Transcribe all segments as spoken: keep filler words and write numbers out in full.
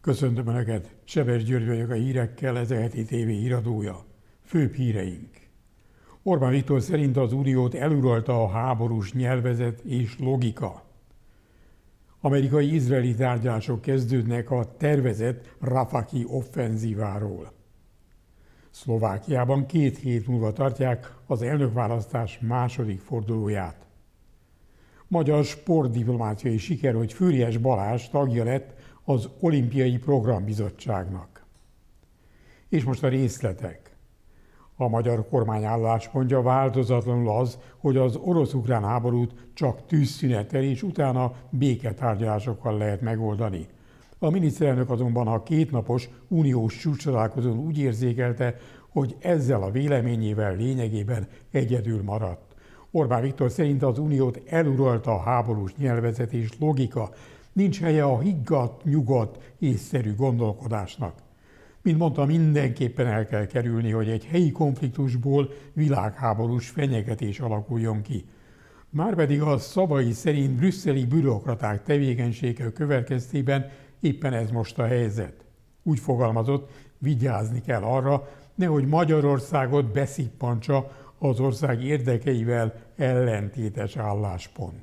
Köszöntöm Önöket, Sebes György vagyok a hírekkel, ez a heti tévé híradója. Főbb híreink. Orbán Viktor szerint az uniót eluralta a háborús nyelvezet és logika. Amerikai-izraeli tárgyalások kezdődnek a tervezett Rafaki offenzíváról. Szlovákiában két hét múlva tartják az elnökválasztás második fordulóját. Magyar sportdiplomáciai siker, hogy Füriyes Balázs tagja lett az Olimpiai Programbizottságnak. És most a részletek. A magyar kormány álláspontja változatlanul az, hogy az orosz-ukrán háborút csak tűzszünettel és utána béketárgyalásokkal lehet megoldani. A miniszterelnök azonban a kétnapos uniós csúcstalálkozón úgy érzékelte, hogy ezzel a véleményével lényegében egyedül maradt. Orbán Viktor szerint az uniót eluralta a háborús nyelvezet és logika, nincs helye a higgadt, nyugodt, észszerű gondolkodásnak. Mint mondta, mindenképpen el kell kerülni, hogy egy helyi konfliktusból világháborús fenyegetés alakuljon ki. Márpedig a szavai szerint brüsszeli bürokraták tevékenysége következtében éppen ez most a helyzet. Úgy fogalmazott, vigyázni kell arra, nehogy Magyarországot beszippantsa az ország érdekeivel ellentétes álláspont.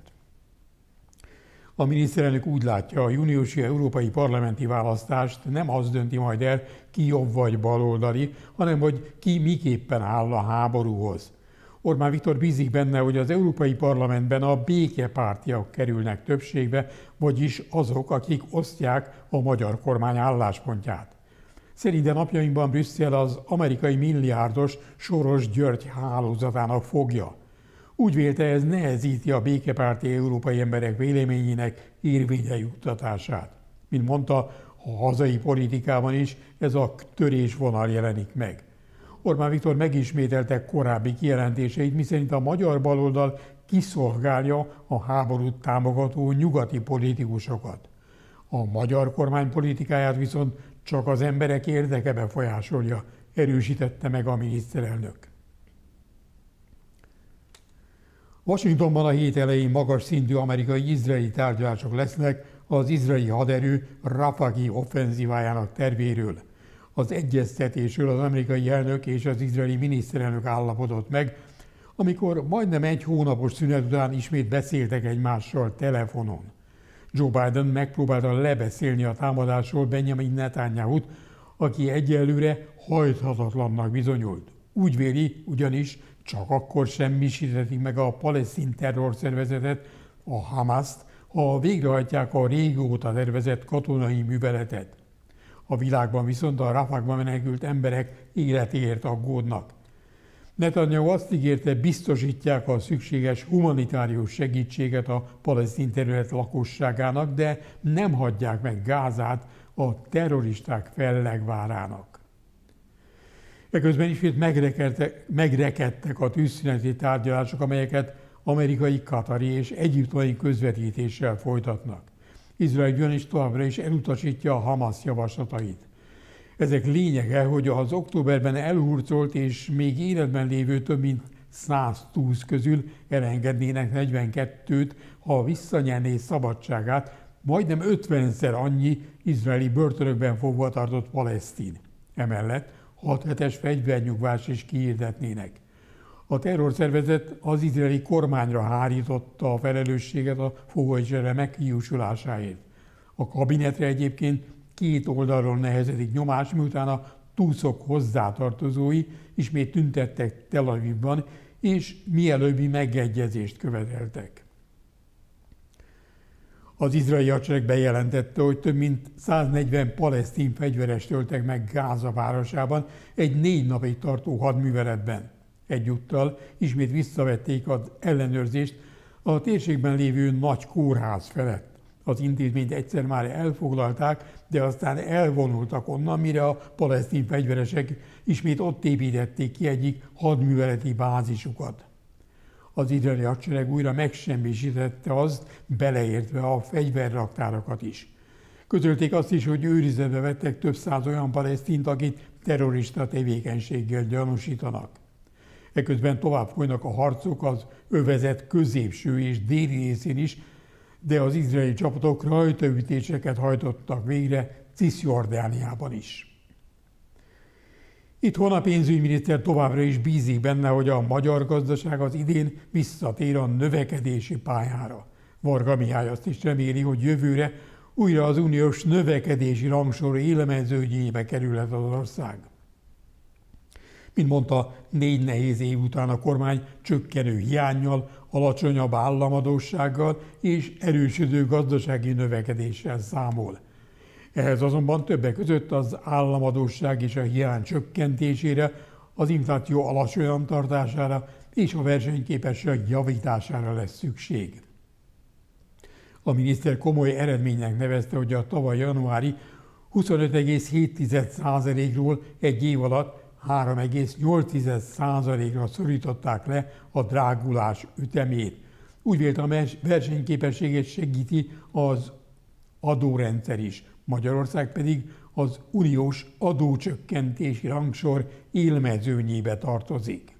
A miniszterelnök úgy látja, a júniusi európai parlamenti választást nem az dönti majd el, ki jobb vagy baloldali, hanem hogy ki miképpen áll a háborúhoz. Orbán Viktor bízik benne, hogy az Európai Parlamentben a békepártiak kerülnek többségbe, vagyis azok, akik osztják a magyar kormány álláspontját. Szerinte napjainkban Brüsszel az amerikai milliárdos Soros György hálózatának fogja. Úgy vélte, ez nehezíti a békepárti európai emberek véleményének érvényre juttatását. Mint mondta, a hazai politikában is ez a törésvonal jelenik meg. Orbán Viktor megismételte korábbi kijelentéseit, miszerint a magyar baloldal kiszolgálja a háborút támogató nyugati politikusokat. A magyar kormány politikáját viszont csak az emberek érdeke befolyásolja, erősítette meg a miniszterelnök. Washingtonban a hét elején magas szintű amerikai-izraeli tárgyalások lesznek az izraeli haderő Rafaki offenzívájának tervéről. Az egyeztetésről az amerikai elnök és az izraeli miniszterelnök állapodott meg, amikor majdnem egy hónapos szünet után ismét beszéltek egymással telefonon. Joe Biden megpróbálta lebeszélni a támadásról Benjamin Netanyahut, aki egyelőre hajthatatlannak bizonyult. Úgy véli ugyanis, csak akkor semmisíthetik meg a palesztin terrorszervezetet, a Hamaszt, ha végrehajtják a régóta tervezett katonai műveletet. A világban viszont a Rafahban menekült emberek életéért aggódnak. Netanyahu azt ígérte, biztosítják a szükséges humanitárius segítséget a palesztin terület lakosságának, de nem hagyják meg Gázát a terroristák fellegvárának. Eközben ismét megrekedtek a tűzszüneti tárgyalások, amelyeket amerikai, katari és egyiptomi közvetítéssel folytatnak. Izrael ugyanis továbbra is elutasítja a Hamas javaslatait. Ezek lényege, hogy az októberben elhurcolt és még életben lévő több mint száz túsz közül elengednének negyvenkettőt, ha visszanyerné szabadságát majdnem ötvenszer annyi izraeli börtönökben fogva tartott palesztin. Emellett hat hetes fegyvernyugvást is kihirdetnének. A terrorszervezet az izraeli kormányra hárította a felelősséget a fogolycsere meghiúsulásáért. A kabinetre egyébként két oldalról nehezedik nyomás, miután a túszok hozzátartozói ismét tüntettek Tel Avivban, és mielőbbi megegyezést követeltek. Az izraeli hadsereg bejelentette, hogy több mint száznegyven palesztin fegyverest öltek meg Gáza városában egy négy napig tartó hadműveletben. Egyúttal ismét visszavették az ellenőrzést a térségben lévő nagy kórház felett. Az intézményt egyszer már elfoglalták, de aztán elvonultak onnan, mire a palesztin fegyveresek ismét ott építették ki egyik hadműveleti bázisukat. Az izraeli hadsereg újra megsemmisítette azt, beleértve a fegyverraktárakat is. Közölték azt is, hogy őrizetbe vettek több száz olyan palesztint, akit terrorista tevékenységgel gyanúsítanak. Eközben tovább folynak a harcok az övezet középső és déli részén is, de az izraeli csapatok rajtaütéseket hajtottak végre Cisjordániában is. Itthon a pénzügyminiszter továbbra is bízik benne, hogy a magyar gazdaság az idén visszatér a növekedési pályára. Varga Mihály azt is reméli, hogy jövőre újra az uniós növekedési rangsor élemeződjébe kerülhet az ország. Mint mondta, négy nehéz év után a kormány csökkenő hiánnyal, alacsonyabb államadóssággal és erősödő gazdasági növekedéssel számol. Ehhez azonban többek között az államadósság és a hiány csökkentésére, az infláció alacsonyan tartására és a versenyképesség javítására lesz szükség. A miniszter komoly eredménynek nevezte, hogy a tavaly januári huszonöt egész hét százalékról egy év alatt három egész nyolc százalékra szorították le a drágulás ütemét. Úgy vélte, a versenyképességet segíti az adórendszer is, Magyarország pedig az uniós adócsökkentési rangsor élmezőnyébe tartozik.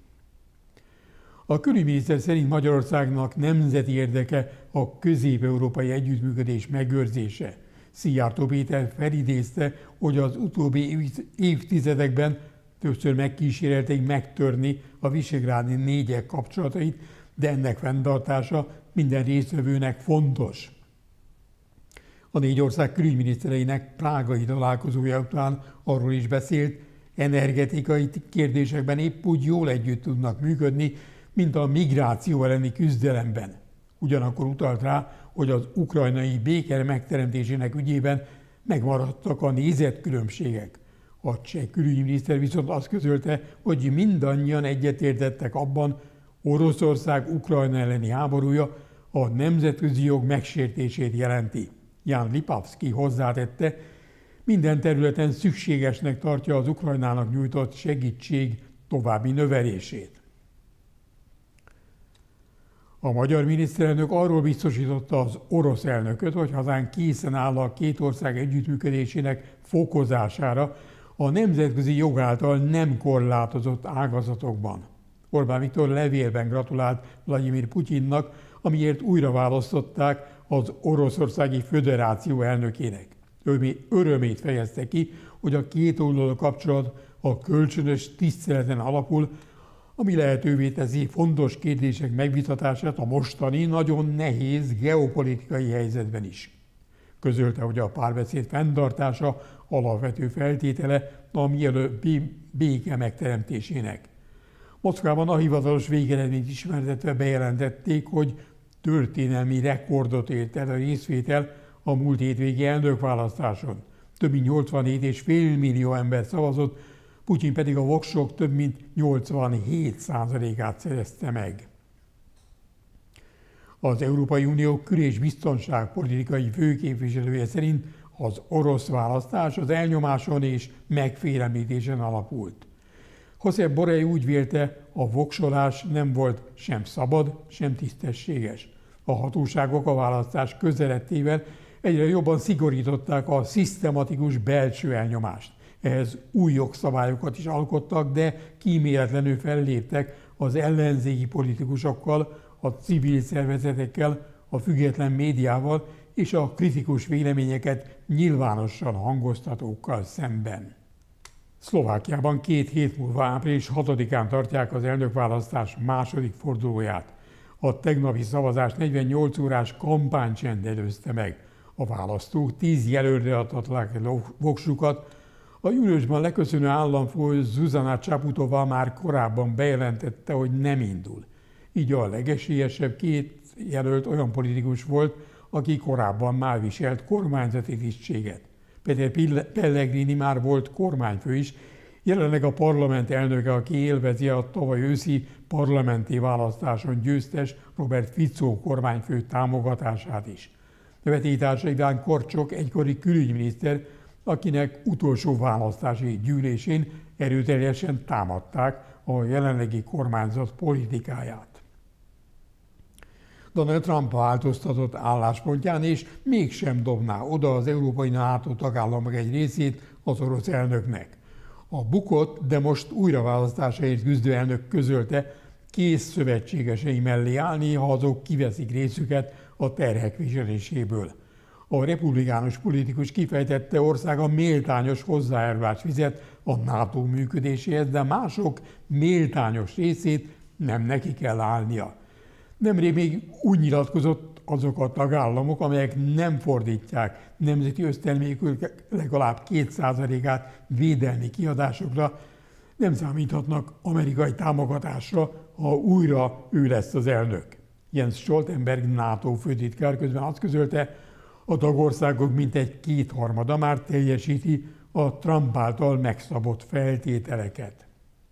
A külügyminiszter szerint Magyarországnak nemzeti érdeke a közép-európai együttműködés megőrzése. Szijjártó Péter felidézte, hogy az utóbbi évtizedekben többször megkísérelték megtörni a visegrádi négyek kapcsolatait, de ennek fenntartása minden résztvevőnek fontos. A négy ország külügyminisztereinek prágai találkozója után arról is beszélt, energetikai kérdésekben épp úgy jól együtt tudnak működni, mint a migráció elleni küzdelemben. Ugyanakkor utalt rá, hogy az ukrajnai béke megteremtésének ügyében megmaradtak a nézetkülönbségek. A cseh külügyminiszter viszont azt közölte, hogy mindannyian egyetértettek abban, Oroszország Ukrajna elleni háborúja a nemzetközi jog megsértését jelenti. Jan Lipavsky hozzátette, minden területen szükségesnek tartja az Ukrajnának nyújtott segítség további növelését. A magyar miniszterelnök arról biztosította az orosz elnököt, hogy hazánk készen áll a két ország együttműködésének fokozására a nemzetközi jog által nem korlátozott ágazatokban. Orbán Viktor levélben gratulált Vladimir Putyinnak, amiért újra választották az Oroszországi Föderáció elnökének. Örömét fejezte ki, hogy a kétoldalú kapcsolat a kölcsönös tiszteleten alapul, ami lehetővé teszi fontos kérdések megvitatását a mostani, nagyon nehéz geopolitikai helyzetben is. Közölte, hogy a párbeszéd fenntartása alapvető feltétele a mielőbbi béke megteremtésének. Moszkvában a hivatalos végeredményt ismertetve bejelentették, hogy történelmi rekordot ért el a részvétel a múlt hétvégi elnökválasztáson. Több mint nyolcvanhét egész öt millió ember szavazott, Putyin pedig a voksok több mint nyolcvanhét százalékát szerezte meg. Az Európai Unió kül- és biztonságpolitikai főképviselője szerint az orosz választás az elnyomáson és megfélemlítésen alapult. Josep Borrell úgy vélte, a voksolás nem volt sem szabad, sem tisztességes. A hatóságok a választás közelettével egyre jobban szigorították a szisztematikus belső elnyomást. Ehhez új jogszabályokat is alkottak, de kíméletlenül felléptek az ellenzéki politikusokkal, a civil szervezetekkel, a független médiával és a kritikus véleményeket nyilvánosan hangoztatókkal szemben. Szlovákiában két hét múlva április hatodikán tartják az elnökválasztás második fordulóját. A tegnapi szavazás negyvennyolc órás kampánycsend előzte meg. A választók tíz jelöltre adták voksukat. A júniusban leköszönő államfő Zuzana Čaputová már korábban bejelentette, hogy nem indul. Így a legesélyesebb két jelölt olyan politikus volt, aki korábban már viselt kormányzati tisztséget. Peter Pellegrini már volt kormányfő is, jelenleg a parlament elnöke, aki élvezi a tavaly őszi parlamenti választáson győztes Robert Fico kormányfő támogatását is. Nevetétársa Iván Korcsok egykori külügyminiszter, akinek utolsó választási gyűlésén erőteljesen támadták a jelenlegi kormányzat politikáját. Donald Trump változtatott álláspontján, és mégsem dobná oda az európai NATO tagállamok egy részét az orosz elnöknek. A bukott, de most újraválasztásáért küzdő elnök közölte, kész szövetségesei mellé állni, ha azok kiveszik részüket a terhek viseléséből. A republikánus politikus kifejtette, országa méltányos hozzájárulást fizet a NATO működéséhez, de mások méltányos részét nem neki kell állnia. Nemrég még úgy nyilatkozott azok a tagállamok, amelyek nem fordítják nemzeti össztermékük legalább két százalékát védelmi kiadásokra, nem számíthatnak amerikai támogatásra, ha újra ő lesz az elnök. Jens Stoltenberg NATO főtitkár közben azt közölte, a tagországok mintegy kétharmada már teljesíti a Trump által megszabott feltételeket.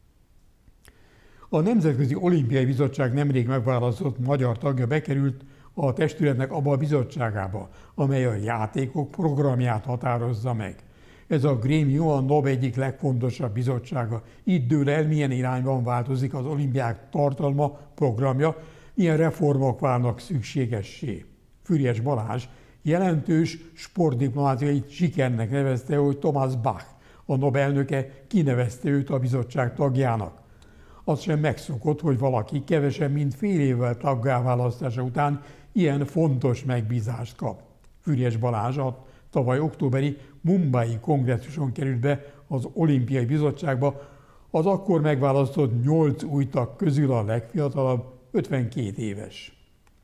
A Nemzetközi Olimpiai Bizottság nemrég megválasztott magyar tagja bekerült a testületnek abba a bizottságába, amely a játékok programját határozza meg. Ez a grémium a NOB egyik legfontosabb bizottsága. Itt dől el, milyen irányban változik az olimpiák tartalma, programja, milyen reformok válnak szükségessé. Füriyes Balázs jelentős sportdiplomáciai sikernek nevezte, hogy Thomas Bach, a NOB elnöke, kinevezte őt a bizottság tagjának. Az sem megszokott, hogy valaki kevesebb, mint fél évvel taggá választása után ilyen fontos megbízást kap. Füriyes Balázs a tavaly októberi Mumbai kongresszuson került be az Olimpiai Bizottságba, az akkor megválasztott nyolc új tag közül a legfiatalabb, ötvenkét éves.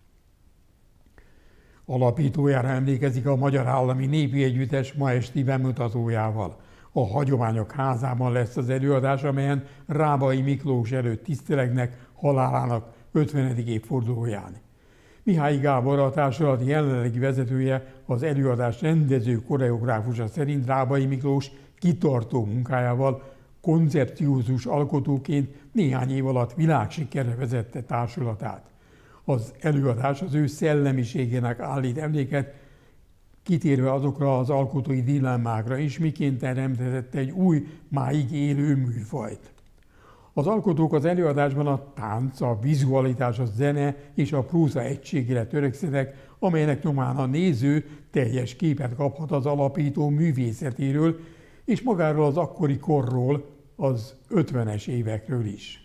Alapítójára emlékezik a Magyar Állami Népi Együttes ma esti bemutatójával. A Hagyományok Házában lesz az előadás, amelyen Rábai Miklós előtt tisztelegnek halálának ötvenedik évfordulóján. Mihály Gábor, a társulat jelenlegi vezetője, az előadás rendező koreográfusa szerint Rábai Miklós kitartó munkájával, koncepciózus alkotóként néhány év alatt világsikerre vezette társulatát. Az előadás az ő szellemiségének állít emléket, kitérve azokra az alkotói dilemmákra is, miként teremtett egy új, máig élő műfajt. Az alkotók az előadásban a tánc, a vizualitás, a zene és a próza egységére törekszenek, amelynek nyomán a néző teljes képet kaphat az alapító művészetéről, és magáról az akkori korról, az ötvenes évekről is.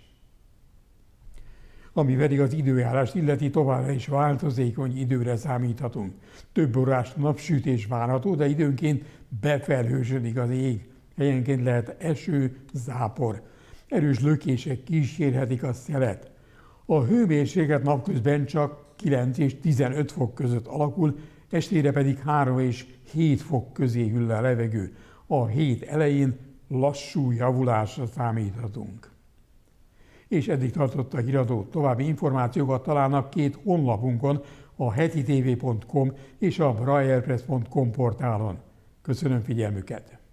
Ami pedig az időjárást illeti, továbbra is változékony időre számíthatunk. Több órás napsütés várható, de időnként befelhősödik az ég. Helyenként lehet eső, zápor. Erős lökések kísérhetik a szelet. A hőmérséklet napközben csak kilenc és tizenöt fok között alakul, estére pedig három és hét fok közé hűl a levegő. A hét elején lassú javulásra számíthatunk. És eddig tartott a híradó. További információkat találnak két honlapunkon, a hetitv pont com és a braillepress pont com portálon. Köszönöm figyelmüket!